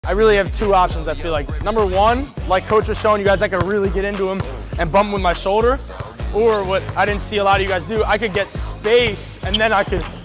I really have two options, I feel like. Number one, like Coach was showing you guys, I could really get into him and bump him with my shoulder. Or what I didn't see a lot of you guys do, I could get space and then I could